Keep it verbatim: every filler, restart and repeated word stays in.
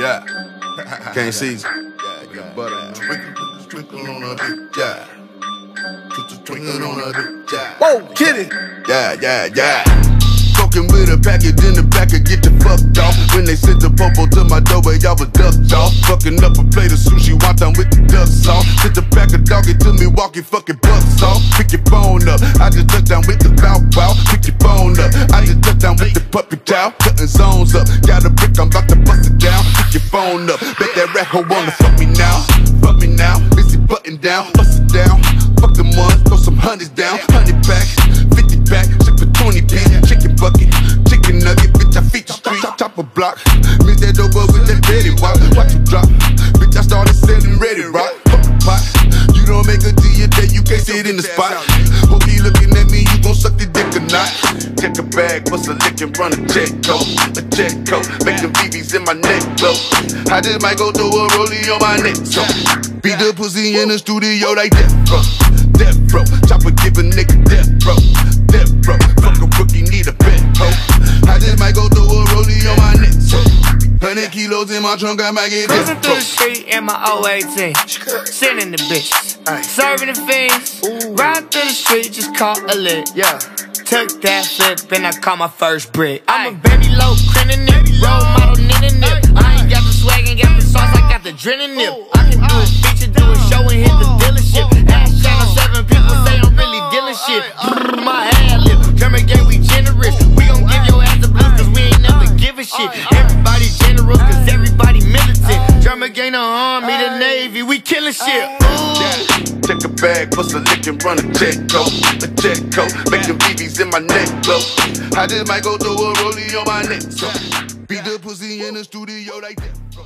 Yeah. Can't see. Yeah, yeah. Butter. Twinkle, twinkle on a big yeah. Twinkle, twinkle on a big yeah. Whoa, kitty. Yeah, yeah, yeah. Fucking with a package in the back and get the fucked off. When they sent the popo to my door, where y'all was ducked off. Fucking up a plate of sushi, wonton with the duck sauce. Sent the pack of doggy to me, walking fucking bucks off. Pick your phone up, I just touched down with the bow bow. Pick your phone up, I just touched down with the puppy towel. Cutting zones up, got a brick, I'm about to bust it down. Pick your phone up, bet that rat hoe wanna fuck me now. Fuck me now, busy button down, bust it down. Fuck them ones, throw some hundreds down. Hundred back, fifty back, ship for twenty piece. Chicken bucket, chicken nugget, bitch, I feed the street. Top, top a block, mix that dope up with that Betty Walk. Watch you drop, bitch, I started selling ready rock. Fuck the pot, you don't make a to your day, you can't sit in the spot. Hope you looking at me, you gon' suck the dick or not. Check a bag, bust a lick and run a check code. A check code, make them B Bs in my neck glow. I just might go throw a rollie on my neck, so beat the pussy in the studio like death row. Death row, chopper give a nigga death row. Death row, fuck a rookie, need a bet hoe. I just might go throw a rollie on my neck, so hundred kilos in my trunk, I might get death row. Cruising through the street in my oh eighteen, sending the bitches, serving the fiends. Riding through the street, just caught a lick. Yeah. Took that flip and I caught my first brick. I'm a baby low, grinning nip, role model, nitting nip. I ain't got the swag, ain't got the sauce, I got the drilling nip. I can do a feature, do a show and hit the dealership. Ash channel seven, people say I'm really dealing shit. My ad lib, German gang, we generous. We gon' give your ass the blues cause we ain't never give a shit. Everybody generous cause everybody militant. German gang, the army, the navy, we killing shit. Yeah. Check a bag, bust a lick and run a check code. A check code, make them B Bs in my neck glow. I just might go throw a rollie on my neck, so beat the pussy in the studio like that.